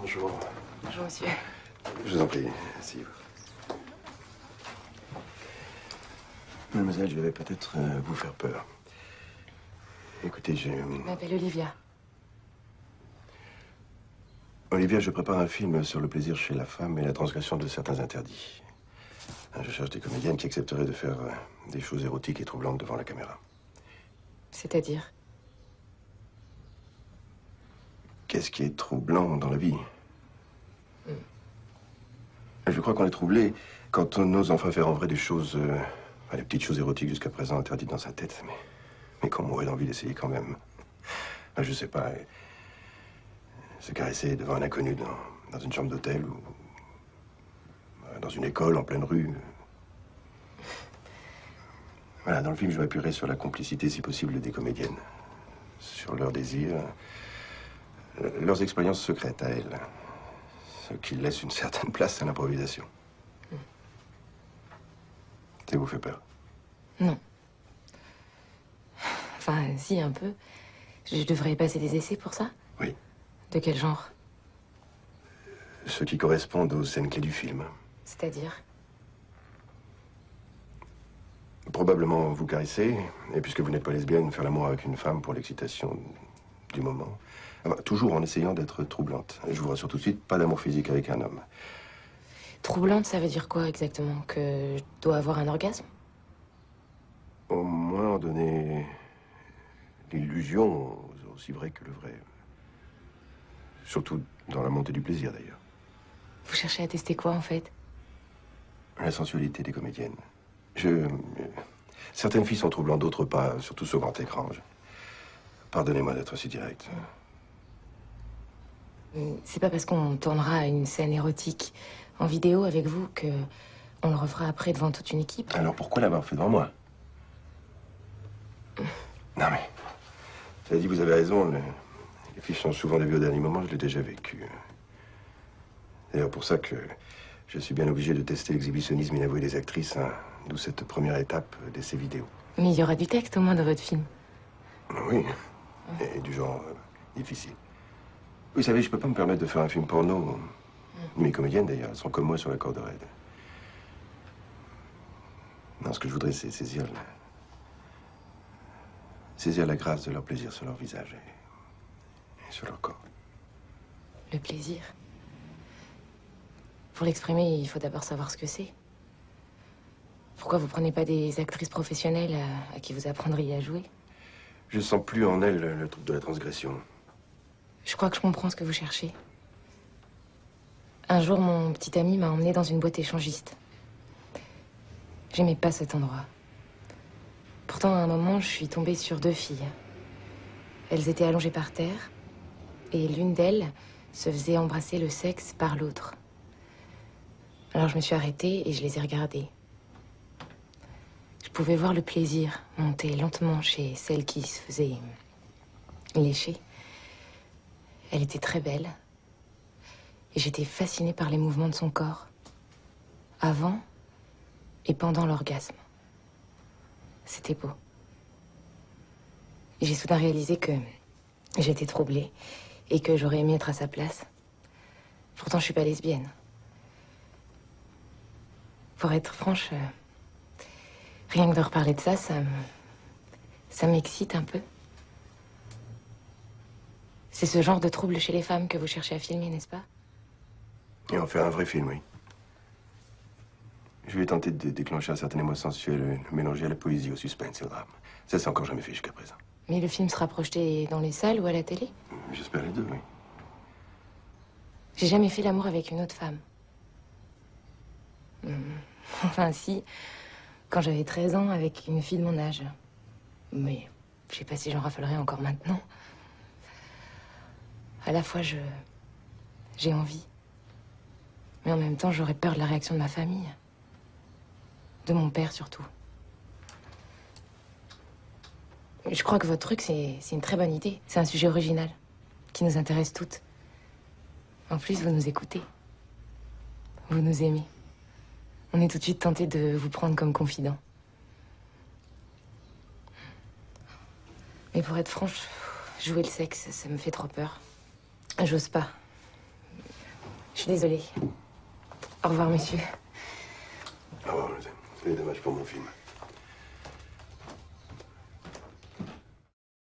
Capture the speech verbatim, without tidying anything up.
Bonjour. Bonjour, monsieur. Je vous en prie, asseyez-vous. Mademoiselle, je vais peut-être euh, vous faire peur. Écoutez, je... Je m'appelle Olivia. Olivia, je prépare un film sur le plaisir chez la femme et la transgression de certains interdits. Je cherche des comédiennes qui accepteraient de faire euh, des choses érotiques et troublantes devant la caméra. C'est-à-dire? Qu'est-ce qui est troublant dans la vie? Mm. Je crois qu'on est troublé quand on ose enfin faire en vrai des choses... Euh, enfin, les petites choses érotiques jusqu'à présent interdites dans sa tête, mais... Mais qu'on m'aurait envie d'essayer quand même. Enfin, je sais pas... Se caresser devant un inconnu dans, dans une chambre d'hôtel ou... dans une école, en pleine rue... Voilà, dans le film, je m'appuierai sur la complicité, si possible, des comédiennes. Sur leurs désirs, leurs expériences secrètes à elles. Ce qui laisse une certaine place à l'improvisation. Mm. Ça vous fait peur? Non. Enfin, si, un peu. Je devrais passer des essais pour ça? Oui. De quel genre? Ceux qui correspondent aux scènes clés du film. C'est-à-dire? Probablement vous caresser, et puisque vous n'êtes pas lesbienne, faire l'amour avec une femme pour l'excitation du moment. Enfin, toujours en essayant d'être troublante. Et je vous rassure tout de suite, pas d'amour physique avec un homme. Troublante, ça veut dire quoi exactement? Que je dois avoir un orgasme? Au moins en donner l'illusion, aussi vrai que le vrai. Surtout dans la montée du plaisir, d'ailleurs. Vous cherchez à tester quoi, en fait? La sensualité des comédiennes. Je... Euh, certaines filles sont troublantes, d'autres pas, surtout sur grand écran. Je... Pardonnez-moi d'être si direct. C'est pas parce qu'on tournera une scène érotique en vidéo avec vous que on le refera après devant toute une équipe. Alors pourquoi l'avoir fait devant moi? Non mais... J'avais dit, vous avez raison, le... les filles sont souvent les vieux au dernier moment, je l'ai déjà vécu. C'est d'ailleurs pour ça que je suis bien obligé de tester l'exhibitionnisme inavoué des actrices, hein, d'où cette première étape d'essai vidéo. Mais il y aura du texte au moins dans votre film. Oui, et du genre euh, difficile. Vous savez, je peux pas me permettre de faire un film porno. Mes comédiennes, d'ailleurs, elles sont comme moi sur la corde raide. Non, ce que je voudrais, c'est saisir la... saisir la grâce de leur plaisir sur leur visage et, et sur leur corps. Le plaisir. Pour l'exprimer, il faut d'abord savoir ce que c'est. Pourquoi vous prenez pas des actrices professionnelles à, à qui vous apprendriez à jouer? Je sens plus en elles le, le truc de la transgression. Je crois que je comprends ce que vous cherchez. Un jour, mon petit ami m'a emmené dans une boîte échangiste. J'aimais pas cet endroit. Pourtant, à un moment, je suis tombée sur deux filles. Elles étaient allongées par terre, et l'une d'elles se faisait embrasser le sexe par l'autre. Alors je me suis arrêtée et je les ai regardées. Je pouvais voir le plaisir monter lentement chez celle qui se faisait lécher. Elle était très belle. Et j'étais fascinée par les mouvements de son corps. Avant et pendant l'orgasme. C'était beau. J'ai soudain réalisé que j'étais troublée et que j'aurais aimé être à sa place. Pourtant, je suis pas lesbienne. Pour être franche, euh, rien que de reparler de ça, ça me... ça m'excite un peu. C'est ce genre de trouble chez les femmes que vous cherchez à filmer, n'est-ce pas? Et en faire un vrai film, oui. Je vais tenter de déclencher un certain émoi sensuel, le mélanger à la poésie, au suspense et au drame. Ça, c'est encore jamais fait jusqu'à présent. Mais le film sera projeté dans les salles ou à la télé? J'espère les deux, oui. J'ai jamais fait l'amour avec une autre femme. Hum, Enfin, si, quand j'avais treize ans, avec une fille de mon âge. Mais je sais pas si j'en raffolerai encore maintenant. À la fois, je... j'ai envie. Mais en même temps, j'aurais peur de la réaction de ma famille. De mon père, surtout. Je crois que votre truc, c'est c'est une très bonne idée. C'est un sujet original, qui nous intéresse toutes. En plus, vous nous écoutez. Vous nous aimez. On est tout de suite tenté de vous prendre comme confident. Mais pour être franche, jouer le sexe, ça me fait trop peur. J'ose pas. suis désolée. Au revoir, monsieur. Au revoir, c'est dommage pour mon film.